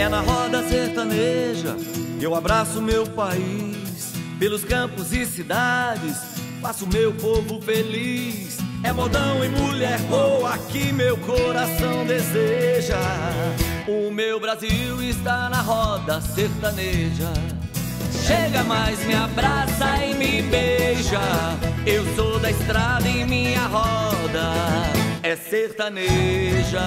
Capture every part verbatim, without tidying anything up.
É na roda sertaneja que eu abraço meu país. Pelos campos e cidades faço meu povo feliz. É modão e mulher boa que meu coração deseja. O meu Brasil está na roda sertaneja. Chega mais, me abraça e me beija. Eu sou da estrada e minha roda é sertaneja.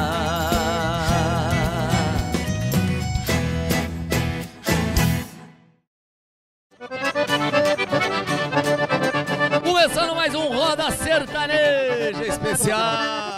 Começando mais um Roda Sertaneja especial.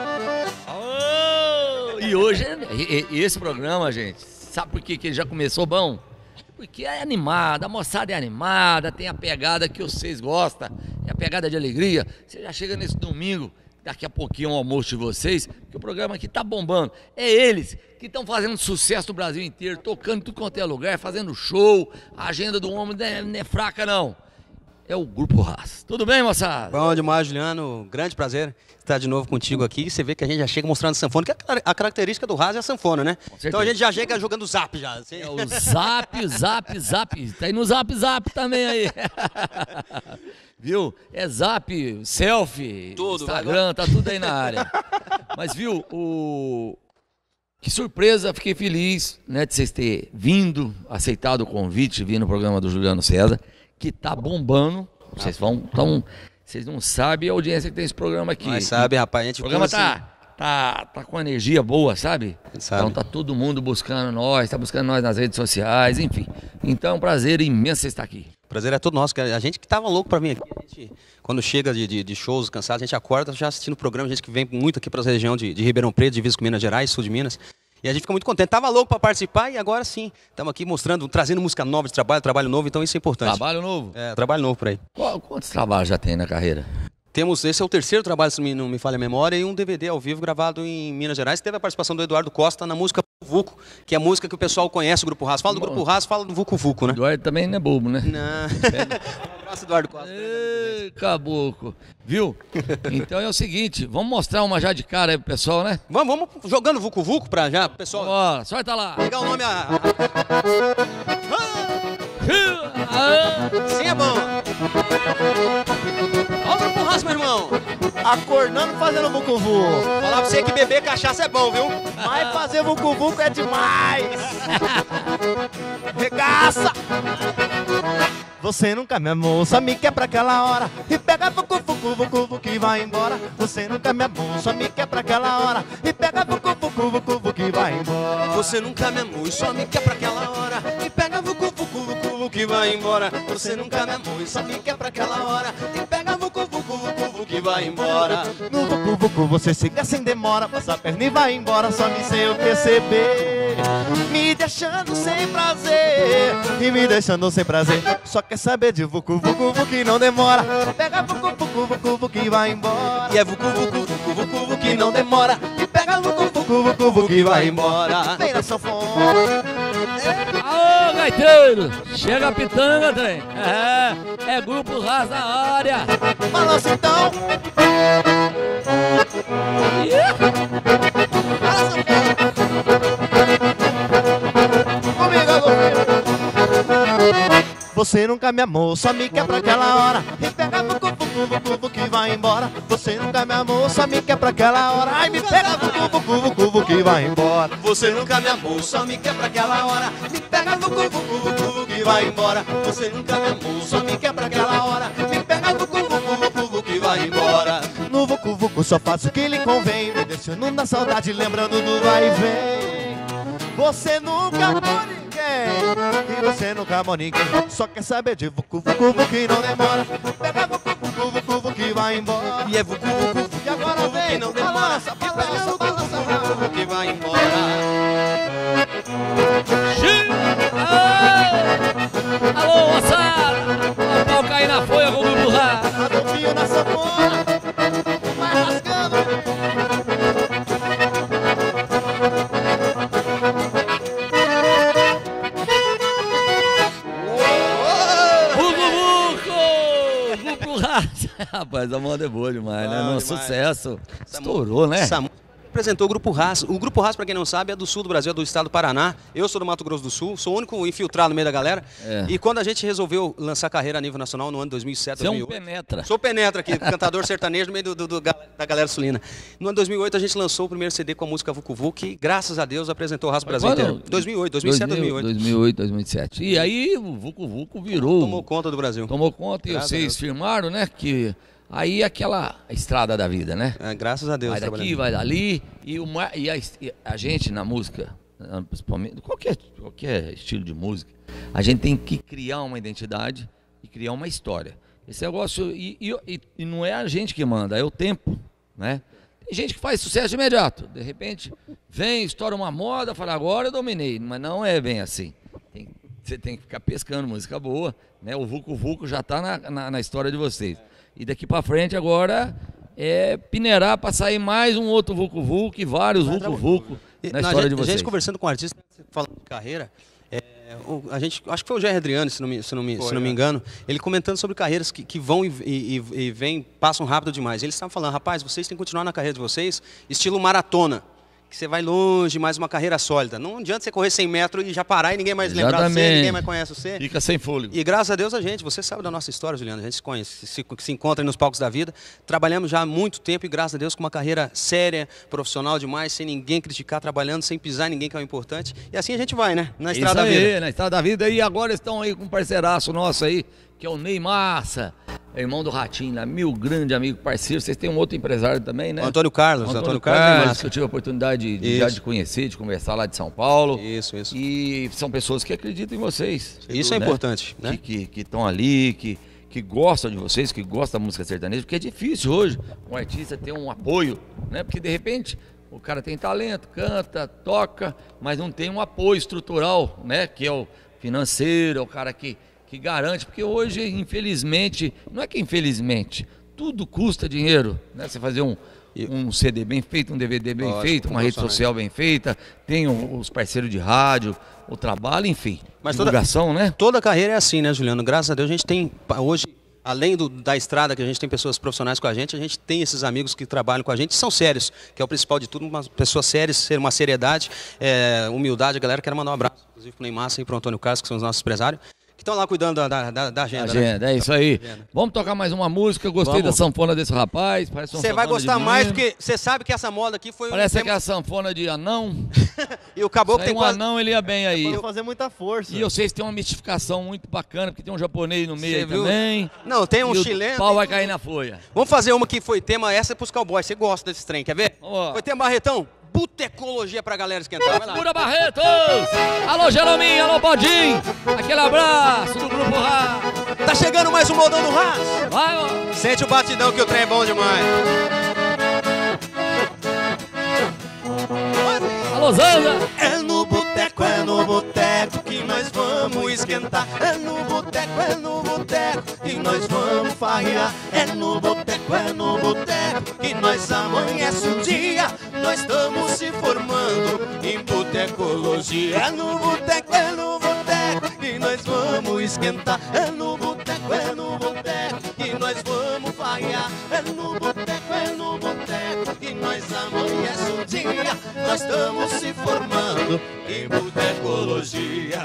Oh, e hoje, e, e esse programa, gente, sabe por que que ele já começou bom? Porque é animada, a moçada é animada, tem a pegada que vocês gostam, é a pegada de alegria. Você já chega nesse domingo, daqui a pouquinho é o almoço de vocês, que o programa aqui tá bombando. É eles que estão fazendo sucesso no Brasil inteiro, tocando em tudo quanto é lugar, fazendo show. A agenda do homem não é, não é fraca, não. É o Grupo Haas. Tudo bem, moçada? Bom demais, Juliano. Grande prazer estar de novo contigo aqui. Você vê que a gente já chega mostrando sanfona, que a característica do Haas é a sanfona, né? Então a gente já chega jogando zap já. É o zap, zap, zap. Tá aí no zap, zap também aí. Viu? É zap, selfie, tudo, Instagram, tá tudo aí na área. Mas viu, o... que surpresa, fiquei feliz, né, de vocês terem vindo, aceitado o convite, vir no programa do Juliano César, que tá bombando. Vocês vão, tão, vocês não sabem a audiência que tem esse programa aqui. Mas sabe, rapaz, a gente... O programa tá, assim... tá, tá com energia boa, sabe? sabe? Então tá todo mundo buscando nós, tá buscando nós nas redes sociais, enfim. Então é um prazer imenso você estar aqui. Prazer é todo nosso, a gente que tava louco pra vir aqui, a gente, quando chega de, de, de shows cansados, a gente acorda já assistindo o programa, a gente que vem muito aqui para essa região de, de Ribeirão Preto, divisa com Minas Gerais, sul de Minas, e a gente fica muito contente, tava louco para participar e agora sim, estamos aqui mostrando, trazendo música nova de trabalho, trabalho novo, então isso é importante. Trabalho novo? É, trabalho novo por aí. Qual, quantos trabalhos já tem na carreira? Temos, esse é o terceiro trabalho, se não me falha a memória, e um D V D ao vivo gravado em Minas Gerais. Teve a participação do Eduardo Costa na música Vucu, que é a música que o pessoal conhece, o Grupo Haas. Fala do Grupo Haas, fala do Vucu Vucu, né? Eduardo também não é bobo, né? Não. Um abraço, Eduardo Costa. Ei, caboclo. Viu? Então é o seguinte, vamos mostrar uma já de cara aí pro pessoal, né? Vamos, vamos jogando Vucu Vucu pra já, pro pessoal. Bora, sorta lá. Pegar o nome a... Ah! Sim, é bom. Olha o Grupo Haas, meu irmão. Acordando fazendo vucu-vucu. Falar pra você que beber cachaça é bom, viu? Mas fazer vucu-vucu é demais. Regaça. Você nunca me amou, só me quer pra aquela hora. E pega vucu-vucu, vucu-vucu e vai embora. Você nunca me amou, só me quer pra aquela hora. E pega vucu-vucu, vucu-vucu e vai embora. Você nunca me amou e só me quer pra aquela hora. E pega vucu-vucu, vucu-vucu e vai embora. Você nunca me amou e só me quer pra aquela hora. E pega vucu-vucu, vucu-vucu e vai embora. No vucu-vucu você chega sem demora. Passa a perna e vai embora, só me sem eu perceber. Me deixando sem prazer. E me deixando sem prazer. Só quer saber de vucu-vucu-vucu e não demora. Pega vucu-vucu-vucu-vucu e vai embora. E é vucu-vucu-vucu-vucu que não demora. E pega vucu-vucu-vucu-vucu e vai embora. Vem na sanfona. Aô, gaiteiro! Chega a pitanga, trem. É, é Grupo Haas na área. Balança então. Yeah. Comigo, comigo. Você nunca me amou, só me quer pra aquela hora. E pega vucu-vucu-vucu-vucu que vai embora. Você nunca me amou, só me quer pra aquela hora. Ai, me pega vucu-vucu-vucu-vucu que vai embora. Você nunca me amou, só me quer pra aquela hora. Me pega vucu-vucu-vucu-vucu que vai embora. Você nunca me amou, só me quer pra aquela hora. Me pega vucu-vucu-vucu-vucu que vai embora. No vucu-vucu só faço o que lhe convém, me deixando na saudade, lembrando do vai e vem. Você nunca amou ninguém, e você nunca amou ninguém. Só quer saber de vucu-vucu-vucu que não demora. Pega vucu-vucu-vucu-vucu que vai embora. E é vucu-vucu, e agora vem, que não demora. balança, balança, balança, vucu-vucu que vai embora. Alô, moçada! O pau cair na folha com o Grupo Haas. Adolfinho na sanfona, vai rasgando. Rapaz, a moda é boa demais, né? Bom Nosso demais. sucesso Essa estourou, né? Essa, apresentou o Grupo Haas. O Grupo Haas, para quem não sabe, é do sul do Brasil, é do estado do Paraná. Eu sou do Mato Grosso do Sul, sou o único infiltrado no meio da galera. É. E quando a gente resolveu lançar carreira a nível nacional no ano dois mil e sete, Você dois mil e oito... é um penetra. Sou penetra aqui, cantador sertanejo no meio do, do, do, da galera sulina. No ano dois mil e oito a gente lançou o primeiro C D com a música Vucu Vucu, que graças a Deus apresentou o Haas Brasil quando? inteiro. dois mil e oito, dois mil e sete, dois mil e oito. dois mil e oito, dois mil e sete. E aí o Vucu Vucu virou... Tomou conta do Brasil. Tomou conta e vocês firmaram, né, que... Aí aquela estrada da vida, né? É, graças a Deus. Vai daqui, vai dali. E, o, e a, a gente na música, principalmente, qualquer, qualquer estilo de música, a gente tem que criar uma identidade e criar uma história. Esse negócio, e, e, e não é a gente que manda, é o tempo, né? Tem gente que faz sucesso imediato. De repente, vem, estoura uma moda, fala, agora eu dominei. Mas não é bem assim. Tem, você tem que ficar pescando música boa, né? O Vucu Vucu já está na, na, na história de vocês. E daqui para frente agora é peneirar para sair mais um outro Vucu Vucu e vários Vucu Vucu na história de vocês. A gente conversando com o artista, falando de carreira, é, a gente, acho que foi o Jair Adriano, se não me, se não me, foi, se não me engano, ele comentando sobre carreiras que, que vão e, e, e vêm, passam rápido demais. Ele estava falando, rapaz, vocês têm que continuar na carreira de vocês, estilo maratona. Que você vai longe, mais uma carreira sólida. Não adianta você correr cem metros e já parar e ninguém mais lembrar de você, ninguém mais conhece você. Fica sem fôlego. E graças a Deus a gente, você sabe da nossa história, Juliano, a gente se conhece, se, se encontra nos palcos da vida. Trabalhamos já há muito tempo e graças a Deus com uma carreira séria, profissional demais, sem ninguém criticar, trabalhando, sem pisar em ninguém, que é o importante. E assim a gente vai, né? Na estrada Isso da aí, vida. Na estrada da vida. E agora estão aí com um parceiraço nosso aí, que é o Ney Massa, irmão do Ratinho, lá, meu grande amigo, parceiro. Vocês têm um outro empresário também, né? O Antônio Carlos. O Antônio, Antônio Carlos, Carlos que eu tive a oportunidade de, já de conhecer, de conversar lá de São Paulo. Isso, isso. E são pessoas que acreditam em vocês. Isso é né? importante, né? Que que estão ali, que, que gostam de vocês, que gostam da música sertaneja, porque é difícil hoje um artista ter um apoio, né? Porque de repente o cara tem talento, canta, toca, mas não tem um apoio estrutural, né? Que é o financeiro, é o cara que... que garante, porque hoje, infelizmente, não é que infelizmente, tudo custa dinheiro, né? Você fazer um, um C D bem feito, um D V D bem Lógico, feito, uma rede social bem feita, tem os parceiros de rádio, o trabalho, enfim, Mas divulgação, toda, né? Toda carreira é assim, né, Juliano? Graças a Deus a gente tem, hoje, além do, da estrada, que a gente tem pessoas profissionais com a gente, a gente tem esses amigos que trabalham com a gente, são sérios, que é o principal de tudo, uma pessoa séria, ser uma seriedade, é, humildade. A galera quer mandar um abraço, inclusive para o Ney Massa e para o Antônio Carlos, que são os nossos empresários, que estão lá cuidando da, da, da agenda. Agenda, né? É isso aí. Vamos tocar mais uma música. Eu gostei Vamos. da sanfona desse rapaz. Você vai gostar mais, porque você sabe que essa moda aqui foi... Parece um que é a sanfona de anão. E o caboclo tem um quase... anão, ele ia bem aí. Tem que fazer muita força. E vocês têm uma mistificação muito bacana, porque tem um japonês no meio Cê aí viu? também. Não, tem um e chileno... O pau vai cair na folha. Vamos fazer uma que foi tema, essa é pros cowboys. Você gosta desse trem, quer ver? Ó. Foi tema Barretão. Butecologia pra galera esquentar. Vai lá. Segura Barretos! Alô, Jerominho, alô, Bodinho! Aquele abraço do Grupo Rá! Tá chegando mais um modão do Ras. Vai, ó! Sente o batidão que o trem é bom demais. Alô, Zanga! É no boteco, é no boteco que nós vamos esquentar. É no boteco, é no boteco que nós vamos farrear. É no boteco, é no boteco que nós amanhece o dia. Nós estamos se formando em botecologia. É no boteco, é no boteco que nós vamos esquentar. É no boteco, é no boteco que nós vamos farrear. É no boteco, é no boteco que nós amanhece o dia. Nós estamos se formando em botecologia.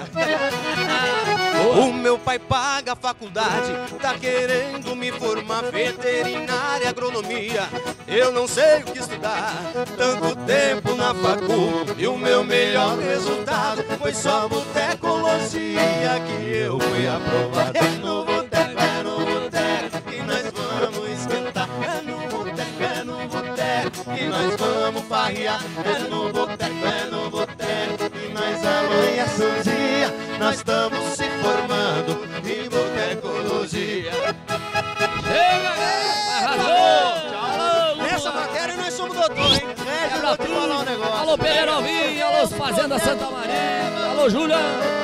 O meu pai paga a faculdade, tá querendo me formar veterinária, agronomia. Eu não sei o que estudar, tanto tempo na facu, e o meu melhor resultado foi só botecologia que eu fui aprovado. É no boteco, é no boteco que nós vamos esquentar. É no boteco, é no boteco que nós vamos farrear. É no boteco, é no boteco que nós amanhece o dia. Nós estamos se formando em botecologia. Chega, arrasou! Nessa matéria nós somos doutor, hein? É, eu vou te falar um negócio. Alô, Pereira Alvinho, alô, Fazenda Santa Maria, alô, Júlia!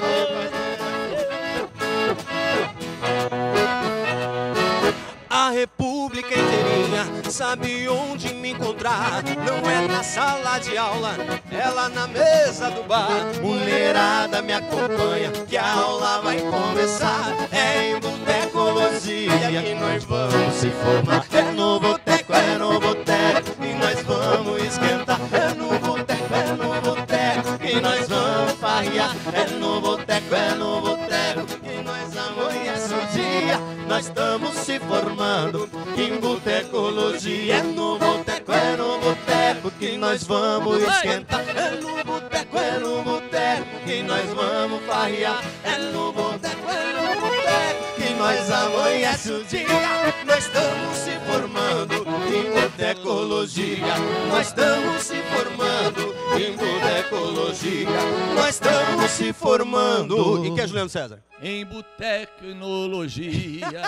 A república inteirinha sabe onde me encontrar. Não é na sala de aula, é lá na mesa do bar. Mulherada me acompanha, que a aula vai começar. É em botecologia que nós vamos se formar. É no boteco, é no boteco, e nós vamos esquentar. É no boteco, é no boteco que nós vamos farrear. É no boteco, é no boteco que nós amanhece o dia. Nós estamos se formando em botecologia. É no boteco, é no boteco que nós vamos esquentar. É no boteco, é no boteco que nós vamos farrear. É no boteco, é no boteco que nós amanhece o dia. Nós estamos se formando em botecologia. Nós estamos se formando em botecologia. Nós estamos se formando. E que é Juliano César? Em botecnologia.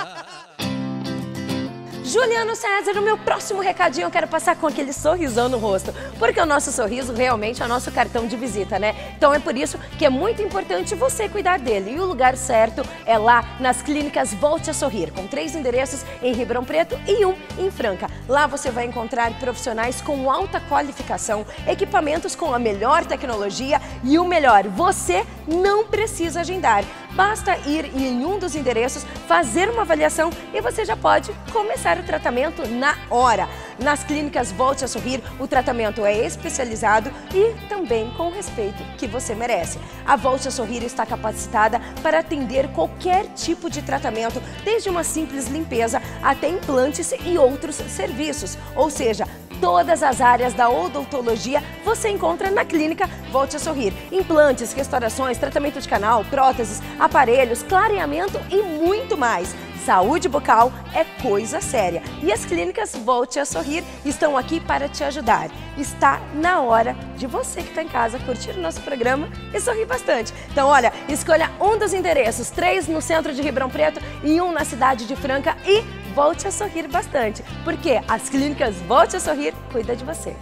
Juliano César, o meu próximo recadinho eu quero passar com aquele sorrisão no rosto, porque o nosso sorriso realmente é o nosso cartão de visita, né? Então é por isso que é muito importante você cuidar dele. E o lugar certo é lá nas clínicas Volte a Sorrir, com três endereços em Ribeirão Preto e um em Franca. Lá você vai encontrar profissionais com alta qualificação, equipamentos com a melhor tecnologia e o melhor, você não precisa agendar. Basta ir em um dos endereços, fazer uma avaliação e você já pode começar o tratamento na hora. Nas clínicas Volte a Sorrir, o tratamento é especializado e também com o respeito que você merece. A Volte a Sorrir está capacitada para atender qualquer tipo de tratamento, desde uma simples limpeza até implantes e outros serviços. Ou seja, todas as áreas da odontologia você encontra na clínica Volte a Sorrir. Implantes, restaurações, tratamento de canal, próteses, aparelhos, clareamento e muito mais. Saúde bucal é coisa séria e as clínicas Volte a Sorrir estão aqui para te ajudar. Está na hora de você que está em casa curtir o nosso programa e sorrir bastante. Então, olha, escolha um dos endereços, três no centro de Ribeirão Preto e um na cidade de Franca e volte a sorrir bastante, porque as clínicas Volte a Sorrir cuidam de você.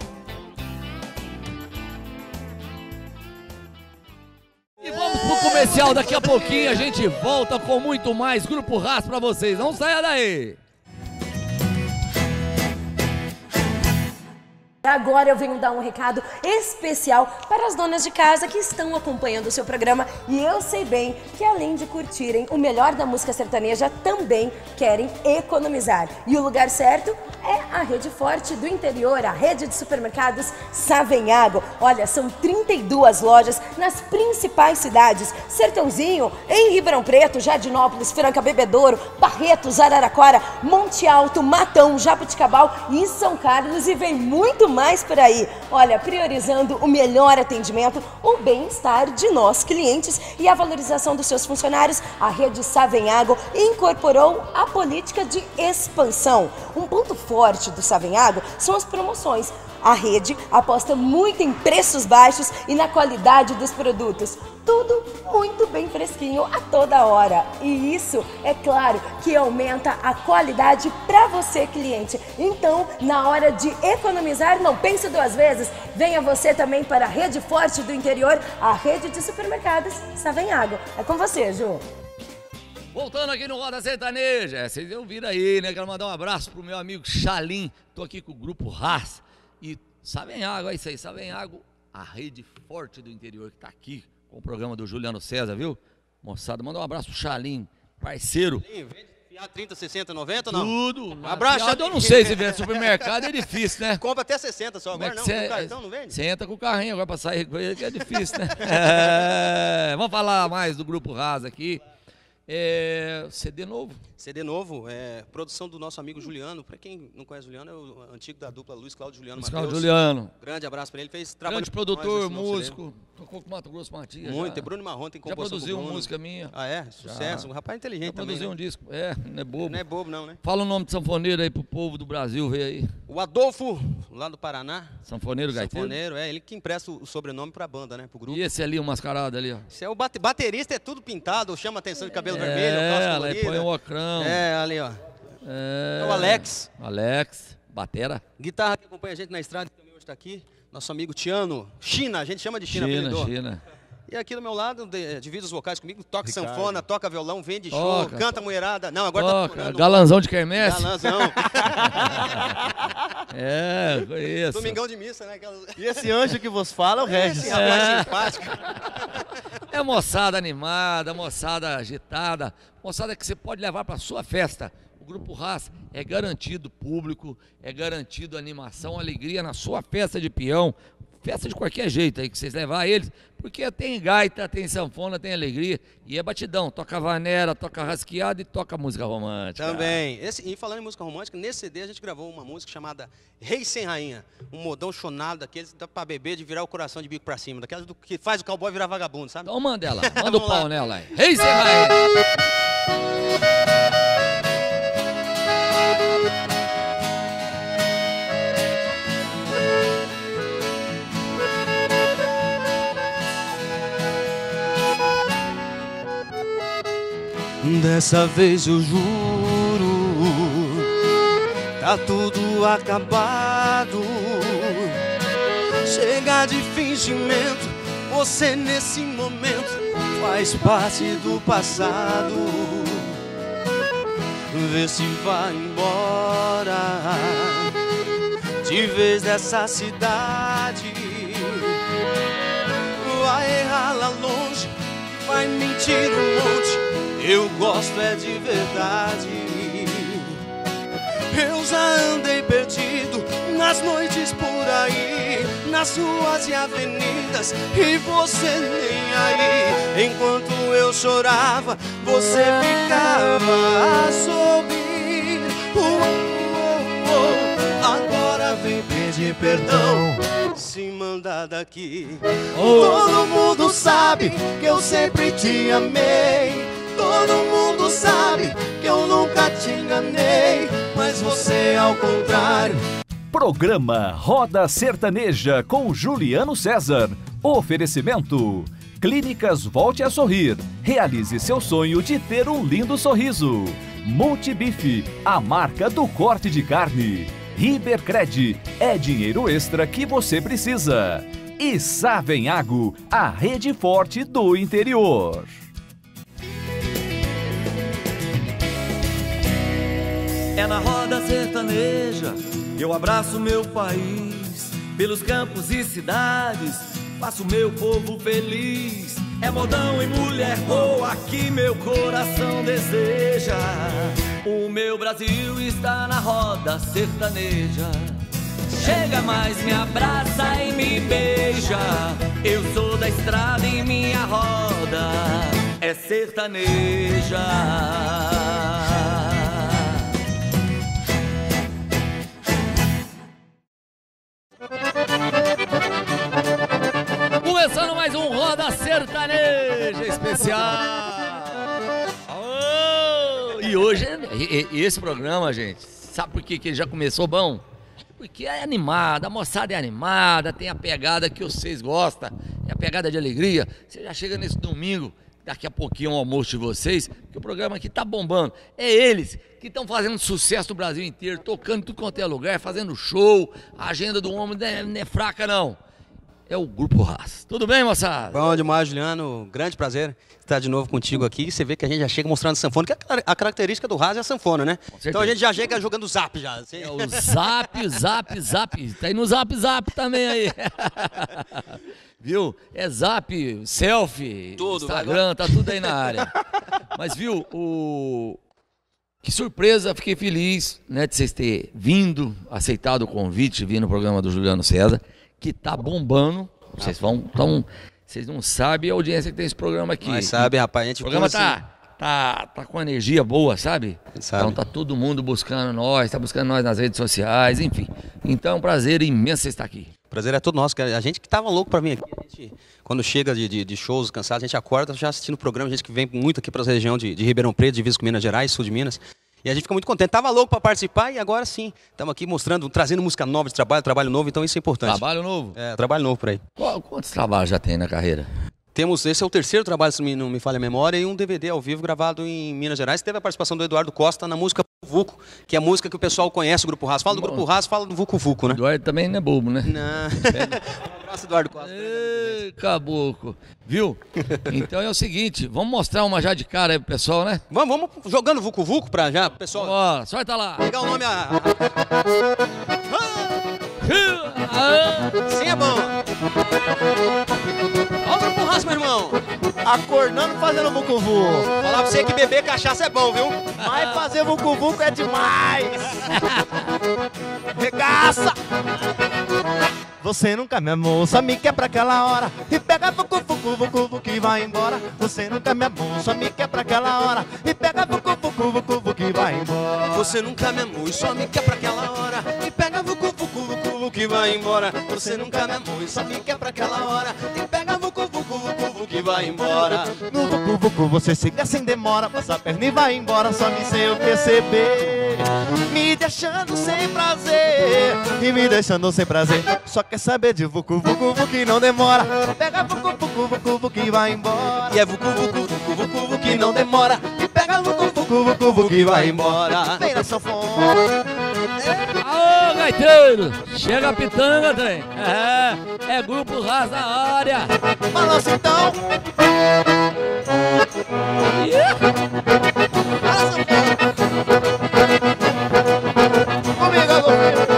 E vamos pro comercial, daqui a pouquinho a gente volta com muito mais Grupo Haas pra vocês, não saia daí! Agora eu venho dar um recado especial para as donas de casa que estão acompanhando o seu programa e eu sei bem que além de curtirem o melhor da música sertaneja, também querem economizar. E o lugar certo é a Rede Forte do Interior, a rede de supermercados Savenhago. Olha, são trinta e duas lojas nas principais cidades: Sertãozinho, em Ribeirão Preto, Jardinópolis, Franca, Bebedouro, Barretos, Araraquara, Monte Alto, Matão, Jabuticabal e São Carlos, e vem muito mais por aí. Olha, priorizando o melhor atendimento, o bem-estar de nós clientes e a valorização dos seus funcionários, a Rede Savenhago incorporou a política de expansão. Um ponto forte do Savenhago são as promoções. A rede aposta muito em preços baixos e na qualidade dos produtos. Tudo muito bem fresquinho a toda hora. E isso, é claro, que aumenta a qualidade para você, cliente. Então, na hora de economizar, não pense duas vezes. Venha você também para a Rede Forte do Interior, a rede de supermercados Savenhago. É com você, Ju. Voltando aqui no Roda Sertaneja, é, vocês ouviram aí, né? Quero mandar um abraço pro meu amigo Chalim. Tô aqui com o Grupo Haas e Savenhago, é isso aí, Savenhago, a rede forte do interior que tá aqui com o programa do Juliano César, viu? Moçada, manda um abraço pro Chalim, parceiro. Chalim, vende fiado trinta, sessenta, noventa ou não? Tudo. Um abraço. Fiado, eu não sei se vende supermercado, é difícil, né? Compra até sessenta só, agora Como é não, que com cê, o cartão não vende? Você entra com o carrinho agora pra sair com ele, que é difícil, né? É, vamos falar mais do Grupo Haas aqui. É, C D novo? C D novo, é produção do nosso amigo Juliano. Para quem não conhece o Juliano, é o antigo da dupla Luiz Cláudio Juliano Luiz Mateus. Cláudio Juliano. Grande abraço para ele. Fez trabalho. Grande produtor, músico. Tocou com o Mato Grosso Matias. Muito. Já, Tem Bruno Marrom, tem já composição. produziu uma música minha. Ah, é? Sucesso. Já. Um rapaz inteligente Já também. produziu Né? um disco. É, não é bobo. Não é bobo, não, né? Fala o nome de sanfoneiro aí pro povo do Brasil ver aí. O Adolfo, lá do Paraná. Sanfoneiro Gaiteiro. Sanfoneiro, é. Ele que empresta o sobrenome pra banda, né? Pro grupo. E esse ali, o mascarado ali, ó. Esse é o bate baterista, é tudo pintado, chama atenção de cabelo É, vermelho, calça ela colorida. põe o ocrão. É, ali, ó. É, É o Alex. Alex, batera. Guitarra que acompanha a gente na estrada, que também hoje está aqui. Nosso amigo Tiano. China, a gente chama de China, China, apelidou. China. E aqui do meu lado, de- divide os vocais comigo, toca Ricardo. sanfona, toca violão, vende show, Toca, canta mulherada. Não, agora Toca, tá tocando. galanzão de quermesse. Galanzão. É, conheço. Domingão de missa, né? Aquelas... E esse anjo que vos fala é o Regis. Esse rapaz simpático. É moçada animada, moçada agitada, moçada que você pode levar para sua festa. O Grupo Haas é garantido público, é garantido animação, alegria na sua festa de peão, festa de qualquer jeito aí que vocês levar eles, porque tem gaita, tem sanfona, tem alegria e é batidão, toca vaneira, toca rasqueada e toca música romântica. Também. Esse, e falando em música romântica, nesse C D a gente gravou uma música chamada Rei Sem Rainha, um modão chonado daqueles que dá pra beber de virar o coração de bico pra cima, daquelas do, que faz o cowboy virar vagabundo, sabe? Então manda ela, manda o pau nela aí. Rei Sem Rainha. Dessa vez eu juro, tá tudo acabado. Chega de fingimento, você nesse momento faz parte do passado. Vê se vai embora de vez dessa cidade. Vai errar lá longe, vai mentir um monte. Eu gosto é de verdade. Eu já andei perdido nas noites por aí, nas ruas e avenidas, e você nem aí. Enquanto eu chorava, você ficava a sorrir. Oh, oh, oh. Agora vem pedir perdão, se mandar daqui. Oh. Todo mundo sabe que eu sempre te amei. Todo mundo sabe que eu nunca te enganei, mas você ao contrário. Programa Roda Sertaneja com Juliano César. Oferecimento: Clínicas Volte a Sorrir. Realize seu sonho de ter um lindo sorriso. Multibife, a marca do corte de carne. Ribercred, é dinheiro extra que você precisa. E Savenhago, a rede forte do interior. É na roda sertaneja que eu abraço meu país. Pelos campos e cidades faço meu povo feliz. É modão e mulher boa que meu coração deseja. O meu Brasil está na roda sertaneja. Chega mais, me abraça e me beija. Eu sou da estrada e minha roda é sertaneja. Começando mais um Roda Sertaneja especial. Oh, e hoje, e, e esse programa, gente, sabe por que, que ele já começou bom? Porque é animada, a moçada é animada, tem a pegada que vocês gostam, é a pegada de alegria. Você já chega nesse domingo, daqui a pouquinho o almoço de vocês, que o programa aqui tá bombando. É eles que estão fazendo sucesso no Brasil inteiro, tocando em tudo quanto é lugar, fazendo show. A agenda do homem não é, não é fraca, não. É o Grupo Haas. Tudo bem, moçada? Bom demais, Juliano. Grande prazer estar de novo contigo aqui. Você vê que a gente já chega mostrando sanfona, que a característica do Haas é a sanfona, né? Então a gente já chega jogando zap já. É o zap, zap, zap. Tá aí no zap, zap também aí. Viu? É zap, selfie, tudo, Instagram, tá tudo aí na área. Mas viu, o... que surpresa, fiquei feliz, né, de vocês terem vindo, aceitado o convite, vir no programa do Juliano César, que tá bombando. Vocês vão, tão, vocês não sabem a audiência que tem esse programa aqui. Mas sabe, rapaz, a gente... O programa tá, assim... tá, tá com energia boa, sabe? Sabe. Então tá todo mundo buscando nós, tá buscando nós nas redes sociais, enfim. Então é um prazer imenso você estar aqui. Prazer é todo nosso, a gente que tava louco pra vir aqui, a gente, quando chega de, de, de shows, cansado, a gente acorda já assistindo o programa, a gente que vem muito aqui para a região de, de Ribeirão Preto, divisa com Minas Gerais, sul de Minas, e a gente fica muito contente, tava louco para participar e agora sim, estamos aqui mostrando, trazendo música nova de trabalho, trabalho novo, então isso é importante. Trabalho novo? É, trabalho novo por aí. Qual, quantos trabalhos já tem na carreira? Temos, esse é o terceiro trabalho, se não me falha a memória, e um D V D ao vivo gravado em Minas Gerais. Teve a participação do Eduardo Costa na música Vucu, que é a música que o pessoal conhece, o Grupo Haas. Fala do Grupo Haas, fala do Vucu Vucu, né? Eduardo também não é bobo, né? Não. Um abraço, Eduardo Costa. Ei, caboclo. Viu? Então é o seguinte, vamos mostrar uma já de cara aí pro pessoal, né? Vamos, vamos jogando Vucu Vucu pra já, pro pessoal. Bora, sorta lá. Pegar o nome a... Ah! Sim, é bom. Olha o Grupo Haas, meu irmão. acordando fazendo vucu-vucu. Falar pra você que beber cachaça é bom, viu? Mas fazer vucu-vucu é demais. Regaça. Você nunca me amou, só me quer pra aquela hora e pega vucu-vucu, vucu-vucu e vai embora. Você nunca me amou, só me quer pra aquela hora e pega vucu-vucu, vucu-vucu e vai embora. Você nunca me amou e só me quer pra aquela hora e pega vucu-vucu, vucu-vucu e vai embora. Você nunca me amou e só me quer pra aquela hora e pega vucu-vucu, vucu-vucu e vai embora. No vucu-vucu você chega sem demora, passa a perna e vai embora só me sem eu perceber. Me deixando sem prazer e me deixando sem prazer. Só quer saber de vucu-vucu-vucu e não demora. Pega vucu-vucu-vucu-vucu e vai embora. E é vucu-vucu-vucu-vucu que não demora. E pega vucu-vucu-vucu-vucu e vai embora. Vem na sanfona. Aô, gaiteiro! Chega a pitanga, trem! É, é grupo Ras na área! Balança então. Comigo, comigo.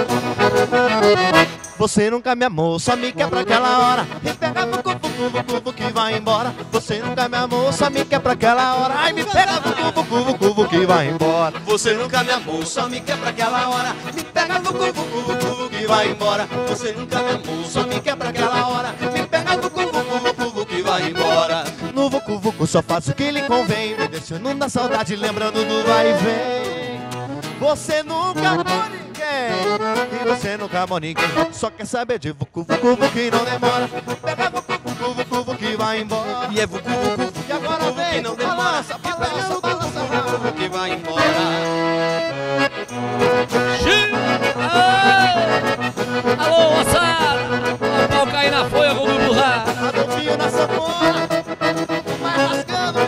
Você nunca me amou, só me quer pra aquela hora e pega vucu-vucu-vucu-vucu e vai embora. Você nunca me amou, só me quer pra aquela hora. Ai, me pega vucu-vucu-vucu-vucu e vai embora. Você nunca me amou, só me quer pra aquela hora. Me pega vucu-vucu-vucu-vucu e vai embora. Você nunca me amou, só me quer pra aquela hora. Me pega vucu-vucu-vucu-vucu e vai embora. No vucu-vucu só faço o que lhe convém, me deixando na saudade, lembrando do vai e vem. Você nunca amou ninguém, e você nunca amou ninguém. Só quer saber de vucu-vucu-vucu e não demora. Pega vucu-vucu-vucu-vucu e vai embora. E é vucu-vucu-vucu E agora vem, que não demora. balança, balança, balança, balança. Que vai embora. Alô, moçada! O pau cair na folha com o grupo Ras! Adolfinho na sanfona, vai rasgando.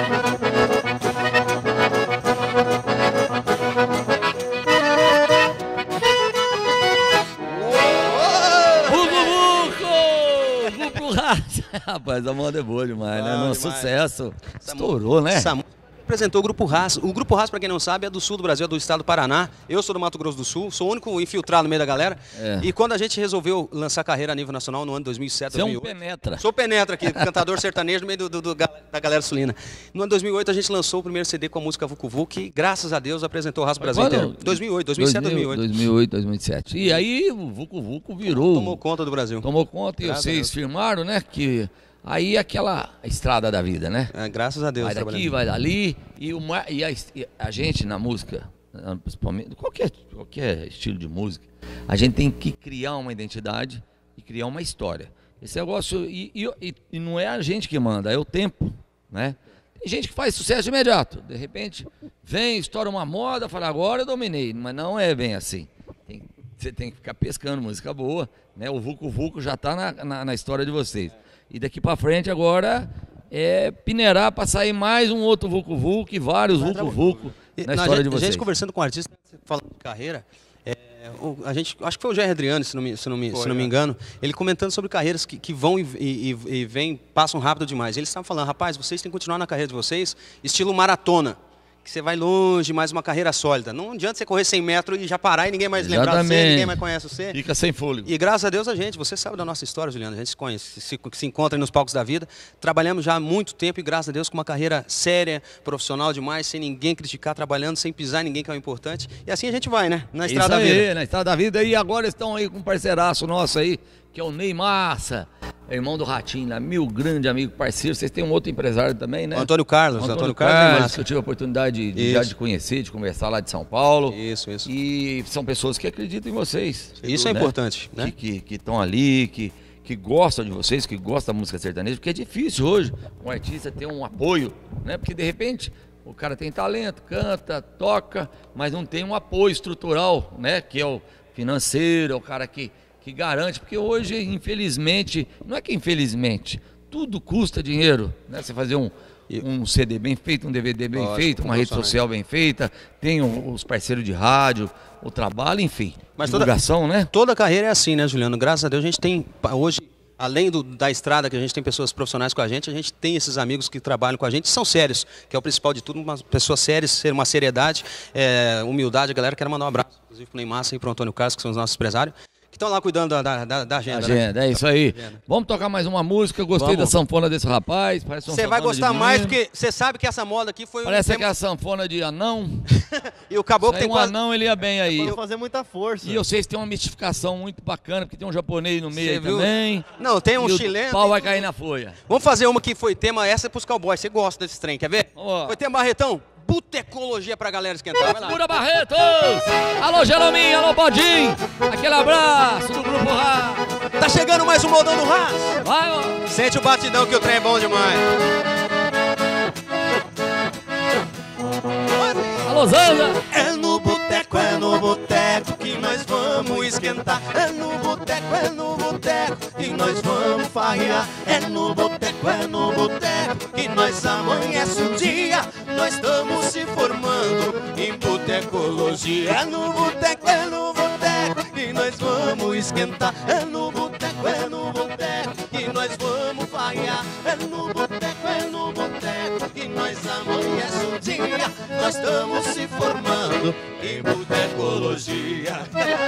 Rapaz, a moda é boa demais, né? Bom No demais. sucesso. Essa Estourou, né? Essa música apresentou o Grupo Ras. O Grupo Ras, pra quem não sabe, é do sul do Brasil, é do estado do Paraná. Eu sou do Mato Grosso do Sul, sou o único infiltrado no meio da galera. É. E quando a gente resolveu lançar carreira a nível nacional no ano dois mil e sete, Você é um dois mil e oito... penetra. Sou penetra aqui, cantador sertanejo no meio do, do- do ga- da galera sulina. No ano dois mil e oito a gente lançou o primeiro C D com a música Vucu Vucu, que graças a Deus apresentou o Ras Brasil Quando? inteiro. dois mil e oito, dois mil e sete, dois mil e oito. dois mil e oito, dois mil e sete. E aí o Vucu Vucu virou. Tomou conta do Brasil. Tomou conta e Graças a vocês Deus. firmaram, né? Que aí é aquela estrada da vida, né? É, graças a Deus. Vai daqui, trabalhando. vai dali. E, o, ma- e a, e a gente na música, principalmente, qualquer, qualquer estilo de música, a gente tem que criar uma identidade e criar uma história. Esse negócio, e, e, e- e não é a gente que manda, é o tempo, né? Tem gente que faz sucesso imediato. De repente, vem, estoura uma moda, fala, agora eu dominei. Mas não é bem assim. Tem- você tem que ficar pescando música boa, né? O Vucu Vucu já está na, na, na história de vocês. E daqui para frente agora é peneirar para sair mais um outro Vucu Vucu e vários Vucu Vucu E na na história gente, de A vocês. gente conversando com o artista, falando de carreira, é, o- a gente, acho que foi o Jair Adriano, se não me, se não me, se não me engano, ele comentando sobre carreiras que, que vão e, e, e- e vêm, passam rápido demais. Ele estava falando, rapaz, vocês têm que continuar na carreira de vocês, estilo maratona, que você vai longe, mais uma carreira sólida. Não adianta você correr cem metros e já parar e ninguém mais lembrar de você, Exatamente. ninguém mais conhece você. Fica sem fôlego. E graças a Deus a gente, você sabe da nossa história, Juliana, a gente se conhece, se, se encontra nos palcos da vida, trabalhamos já há muito tempo e graças a Deus com uma carreira séria, profissional demais, sem ninguém criticar, trabalhando, sem pisar em ninguém, que é o importante. E assim a gente vai, né? Na estrada Isso da aí, vida. na estrada da vida. E agora estão aí com um parceiraço nosso aí, que é o Ney Massa, irmão do Ratinho, lá, meu grande amigo, parceiro. Vocês têm um outro empresário também, né? O Antônio Carlos, Antônio, Antônio Carlos, Carlos, Ney Massa. que eu tive a oportunidade de, já Isso. de conhecer, de conversar lá de São Paulo. Isso, isso. E são pessoas que acreditam em vocês. Isso é né? importante, né? Que que estão ali, que, que gostam de vocês, que gostam da música sertaneja, porque é difícil hoje um artista ter um apoio, né? Porque de repente o cara tem talento, canta, toca, mas não tem um apoio estrutural, né? Que é o financeiro, é o cara que, que garante, porque hoje, infelizmente, não é que infelizmente, tudo custa dinheiro, né? Você fazer um, um C D bem feito, um D V D bem Lógico, feito, uma rede profissionais. social bem feita, tem o- os parceiros de rádio, o trabalho, enfim, Mas toda- divulgação, né? Toda carreira é assim, né, Juliano? Graças a Deus a gente tem, pa- hoje, além do- da estrada, que a gente tem pessoas profissionais com a gente, a gente tem esses amigos que trabalham com a gente, são sérios, que é o principal de tudo, uma pessoas sérias, ser uma seriedade, é, humildade. A galera, quero mandar um abraço, inclusive, pro Ney Massa e pro Antônio Carlos, que são os nossos empresários, que estão lá cuidando da, da, da, da agenda. Agenda, né? é isso aí. Agenda. Vamos tocar mais uma música. Eu gostei Vamos. da sanfona desse rapaz. Parece uma Você vai sanfona de gostar mais, menino. porque você sabe que essa moda aqui foi Parece um que é a sanfona de anão. E o caboclo Isso aí, tem um quase... anão, ele ia bem aí. Tem que fazer muita força. E eu sei que tem uma mistificação muito bacana, porque tem um japonês no meio Cê aí viu? também. Não, tem um E o chileno. pau tem vai tudo. cair na folha. Vamos fazer uma que foi tema, essa é pros cowboys. Você gosta desse trem, quer ver? Ó. Foi tema Barretão. Botecologia pra galera esquentar. Vai lá. Pura Barretos! Alô, Jerominho, alô, Bodinho! Aquele abraço do Grupo Rá! Tá chegando mais um modão do Ras. Vai, ó! Sente o batidão que o trem é bom demais. Alô, Zanga! É no boteco, é no boteco que nós vamos esquentar. É no boteco, é no boteco que nós vamos farrear. É no boteco, é no boteco que nós amanhece um dia. Nós estamos se formando em botecologia. É no boteco, é no boteco que nós vamos esquentar. É no boteco, é no boteco que nós vamos farrear. É no boteco, é no boteco que nós amanhece um dia. Nós estamos se formando em botecologia.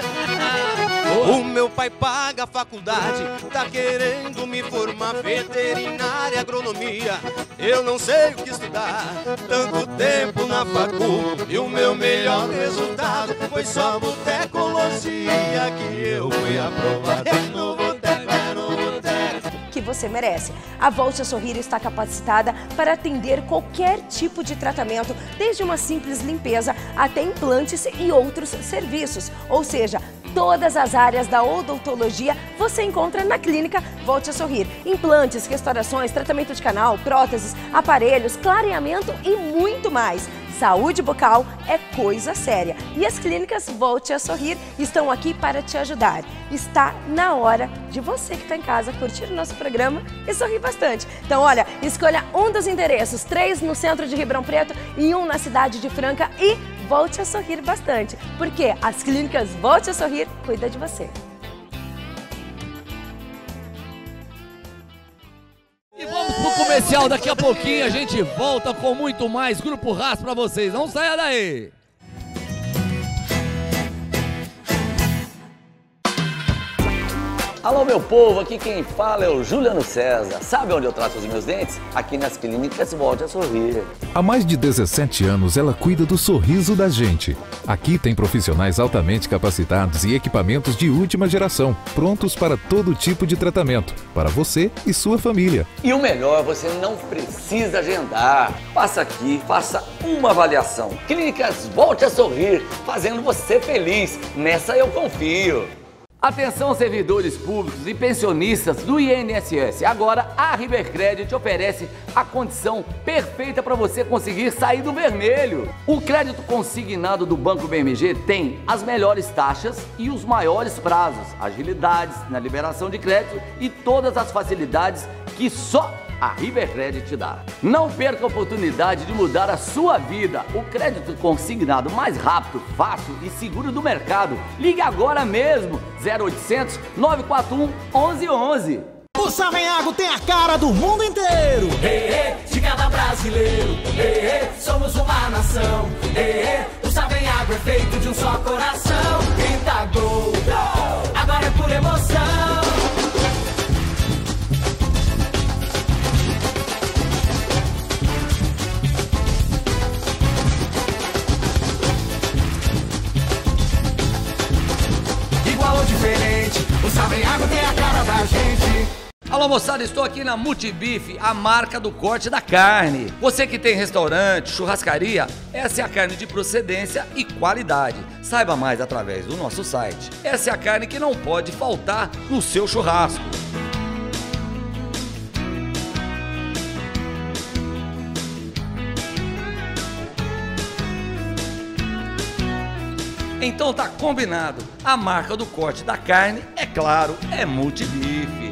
O meu pai paga a faculdade, tá querendo me formar veterinária, agronomia. Eu não sei o que estudar, tanto tempo na facul. E o meu melhor resultado foi só botecologia que eu fui aprovado. É no boteco, é no boteco. Que você merece. A Volte a Sorrir está capacitada para atender qualquer tipo de tratamento, desde uma simples limpeza até implantes e outros serviços. Ou seja, todas as áreas da odontologia você encontra na clínica Volte a Sorrir. Implantes, restaurações, tratamento de canal, próteses, aparelhos, clareamento e muito mais. Saúde bucal é coisa séria e as clínicas Volte a Sorrir estão aqui para te ajudar. Está na hora de você que está em casa curtir o nosso programa e sorrir bastante. Então, olha, escolha um dos endereços, três no centro de Ribeirão Preto e um na cidade de Franca e volte a sorrir bastante, porque as clínicas Volte a Sorrir cuidam de você. E vamos pro comercial, daqui a pouquinho a gente volta com muito mais Grupo Rás pra vocês, não saia daí! Alô, meu povo, aqui quem fala é o Juliano César. Sabe onde eu trato os meus dentes? Aqui nas clínicas Volte a Sorrir. Há mais de dezessete anos ela cuida do sorriso da gente. Aqui tem profissionais altamente capacitados e equipamentos de última geração, prontos para todo tipo de tratamento, para você e sua família. E o melhor, você não precisa agendar. Passa aqui, faça uma avaliação. Clínicas Volte a Sorrir, fazendo você feliz. Nessa eu confio. Atenção, servidores públicos e pensionistas do I N S S. Agora a Ribercred te oferece a condição perfeita para você conseguir sair do vermelho. O crédito consignado do Banco B M G tem as melhores taxas e os maiores prazos, agilidades na liberação de crédito e todas as facilidades que só a Ribercred te dá. Não perca a oportunidade de mudar a sua vida. O crédito consignado mais rápido, fácil e seguro do mercado. Ligue agora mesmo, zero oitocentos, nove quatro um, onze onze. O Savenhago tem a cara do mundo inteiro. Ei, ei, de cada brasileiro. Ei, ei, somos uma nação. Ei, ei, o Savenhago é feito de um só coração. Grita gol, gol, agora é por emoção. Diferente, o Savenhago tem a cara da gente. Alô, moçada, estou aqui na Multibife, a marca do corte da carne. Você que tem restaurante, churrascaria, essa é a carne de procedência e qualidade. Saiba mais através do nosso site. Essa é a carne que não pode faltar no seu churrasco. Então tá combinado, a marca do corte da carne, é claro, é Multibife.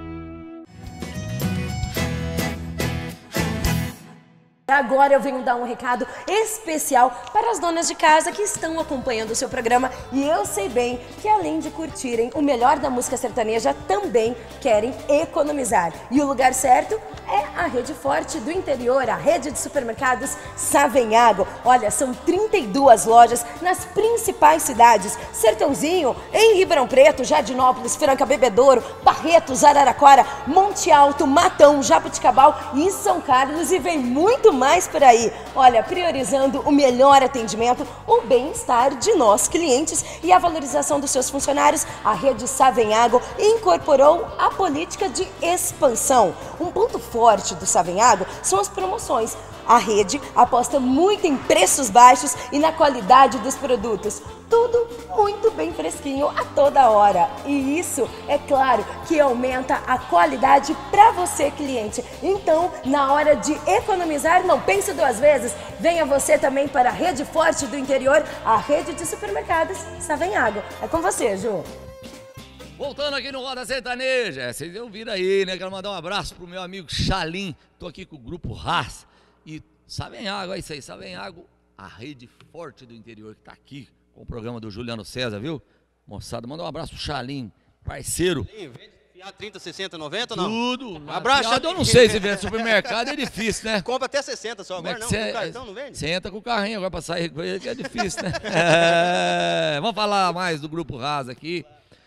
Agora eu venho dar um recado especial para as donas de casa que estão acompanhando o seu programa e eu sei bem que além de curtirem o melhor da música sertaneja, também querem economizar. E o lugar certo é a rede forte do interior, a rede de supermercados Savenhago. Olha, são trinta e duas lojas nas principais cidades. Sertãozinho, em Ribeirão Preto, Jardinópolis, Franca, Bebedouro, Barretos, Araraquara, Monte Alto, Matão, Jabuticabal e São Carlos, e vem muito mais por aí. Olha, priorizando o melhor atendimento, o bem-estar de nós clientes e a valorização dos seus funcionários, a rede Savenhago incorporou a política de expansão. Um ponto forte do Savenhago são as promoções. A rede aposta muito em preços baixos e na qualidade dos produtos. Tudo muito bem fresquinho a toda hora. E isso, é claro, que aumenta a qualidade para você, cliente. Então, na hora de economizar, não pense duas vezes. Venha você também para a rede forte do interior, a rede de supermercados Savenhago. É com você, Ju. Voltando aqui no Roda Sertaneja, é, vocês ouviram aí, né? Quero mandar um abraço pro meu amigo Chalim. Tô aqui com o Grupo Haas e Savenhago, é isso aí, Savenhago, a rede forte do interior que tá aqui com o programa do Juliano César, viu? Moçada, manda um abraço pro Chalim, parceiro. Chalim, vende fiar trinta, sessenta, noventa ou não? Tudo. Um abraço. Eu não sei se vende supermercado, é difícil, né? Compra até sessenta só, agora é não, cê, no cartão não vende? Você entra com o carrinho agora pra sair com ele, que é difícil, né? É, vamos falar mais do Grupo Haas aqui.